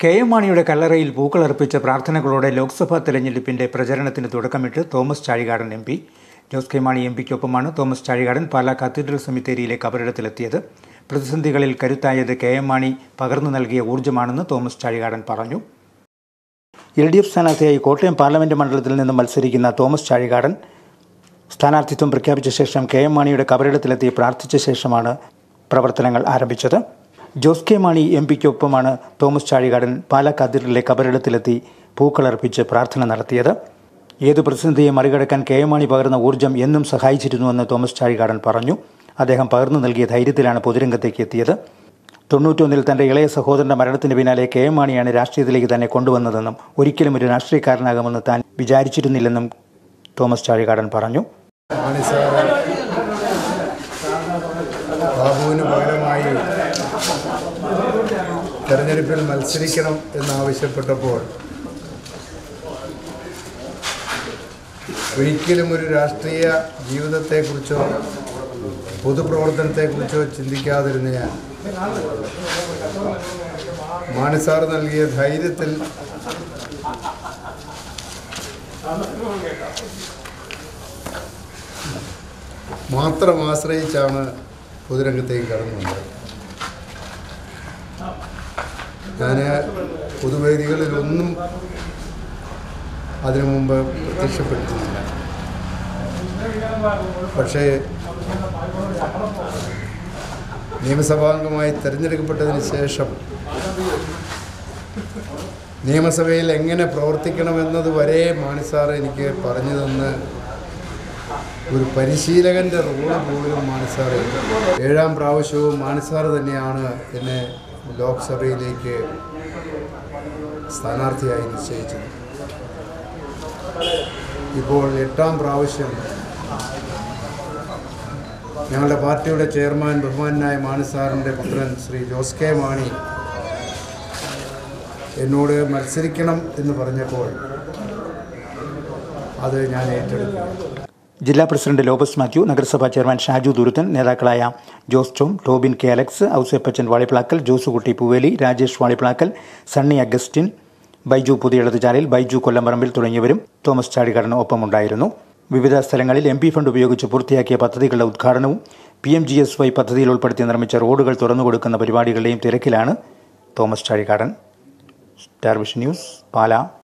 K M. മാണിയുടെ കല്ലറയിൽ പൂക്കളർപ്പിച്ച പ്രാർത്ഥനകളോടെ ലോക്സഭാ തെരഞ്ഞെടുപ്പിന്റെ പ്രചരണത്തിന് തുടക്കമിട്ട് Thomas Chazhikadan MP. Jose K Mani എം.പിക്കൊപ്പമാണ് തോമസ് ചാഴികാടൻ പാലാ കത്തീഡ്രൽ സെമിത്തേരിയിലെ കബറിടത്തിലെത്തിയത്. പ്രതിസന്ധികളിൽ കരുത്തായത് കെ.എം. മാണി പകർന്നു നൽകിയ ഊർജ്ജമാണെന്ന് തോമസ് ചാഴികാടൻ പറഞ്ഞു. LDF സ്ഥാനാർത്ഥിയായി കോട്ടയം പാർലമെന്റ് മണ്ഡലത്തിൽ നിന്ന് മത്സരിക്കുന്ന തോമസ് ചാഴികാടൻ സ്ഥാനാർത്ഥിത്വം പ്രഖ്യാപിച്ച ശേഷം കെ.എം. മാണിയുടെ കബറിടത്തിലെത്തി പ്രാർത്ഥിച്ച ശേഷമാണ് പ്രവർത്തനങ്ങൾ ആരംഭിച്ചത്. ജോസ് കെ മാണി എം.പിക്കൊപ്പമാണ് തോമസ് ചാഴികാടൻ പാലാ കത്തീഡ്രലിലെ കബറിടത്തിലെത്തി പൂക്കളർപ്പിച്ച് പ്രാർത്ഥന നടത്തിയത്. ഏതു പ്രതിസന്ധിയെ മറികടക്കാൻ കെ.എം. മാണി പകർന്ന ഊർജ്ജം എന്നും സഹായിച്ചിരുന്നുവെന്ന് തോമസ് ചാഴികാടൻ പറഞ്ഞു. അദ്ദേഹം പകർന്നു നൽകിയ ധൈര്യത്തിലാണ് പൊതുരംഗത്തേക്ക് എത്തിയത്. 91-ൽ തന്റെ ഇളയ സഹോദരന്റെ മരണത്തിന് പിന്നാലെ കെ.എം. മാണിയാണ് രാഷ്ട്രീയത്തിലേക്ക് തന്നെ കൊണ്ടുവന്നതെന്നും ഒരിക്കലും ഒരു രാഷ്ട്രീയക്കാരനാകുമെന്ന് താൻ വിചാരിച്ചിരുന്നില്ലെന്നും തോമസ് ചാഴികാടൻ പറഞ്ഞു. ബാബുവിന് പകരമായി തെരഞ്ഞെടുപ്പിൽ മത്സരിക്കണം എന്നാവശ്യപ്പെട്ടപ്പോൾ ഒരിക്കലും ഒരു രാഷ്ട്രീയ ജീവിതത്തെക്കുറിച്ചോ പൊതുപ്രവർത്തനത്തെക്കുറിച്ചോ ചിന്തിക്കാതിരുന്ന ഞാൻ മാണി സാർ നൽകിയ ധൈര്യത്തിൽ മാത്രം ആശ്രയിച്ചാണ് പൊതുരംഗത്തേക്ക് കടന്നു വന്നത്. ഞാൻ പൊതുവേദികളിലൊന്നും അതിനു മുമ്പ് പ്രത്യക്ഷപ്പെടുത്തുന്നില്ല. പക്ഷേ നിയമസഭാംഗമായി തിരഞ്ഞെടുക്കപ്പെട്ടതിന് ശേഷം നിയമസഭയിൽ എങ്ങനെ പ്രവർത്തിക്കണമെന്നത് വരെ മാണി സാർ എനിക്ക് പറഞ്ഞു തന്ന് ഒരു പരിശീലകൻ്റെ റോള് പോലും മാണി സാറ് 7ാം പ്രാവശ്യവും മാണി സാറ് തന്നെയാണ് എന്നെ ലോക്സഭയിലേക്ക് സ്ഥാനാർത്ഥിയായി നിശ്ചയിച്ചത്. ഇപ്പോൾ 8ാം പ്രാവശ്യം ഞങ്ങളുടെ പാർട്ടിയുടെ ചെയർമാൻ ബഹുമാനായ മാണി സാറിൻ്റെ പുത്രൻ ശ്രീ ജോസ് കെ മാണി എന്നോട് മത്സരിക്കണം എന്ന് പറഞ്ഞപ്പോൾ അത് ഞാൻ ഏറ്റെടുത്തു. ജില്ലാ പ്രസിഡന്റ് ലോബസ് മാത്യു, നഗരസഭാ ചെയർമാൻ ഷാജു ദുരുത്തൻ, നേതാക്കളായ Jose Tom, Tobin K Alex, Ouseppachan Valiplackal, Josekutty Poovely, Rajesh Valiplackal, Sunny Augustine, Baiju Puthiyezhuthuchalil, Baiju Kollamparambil തുടങ്ങിയവരും തോമസ് ചാഴികാടന് ഒപ്പമുണ്ടായിരുന്നു. വിവിധ സ്ഥലങ്ങളിൽ MP ഫണ്ട് ഉപയോഗിച്ച് പൂർത്തിയാക്കിയ പദ്ധതികളുടെ ഉദ്ഘാടനവും PMGSY പദ്ധതിയിൽ ഉൾപ്പെടുത്തി നിർമ്മിച്ച റോഡുകൾ തുറന്നുകൊടുക്കുന്ന പരിപാടികളുടെയും തിരക്കിലാണ് Thomas Chazhikadan. Star Vision News, Pala.